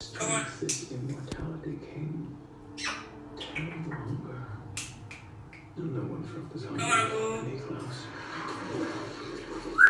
Strength is immortality, King. Terrible hunger. No one felt this hunger any close.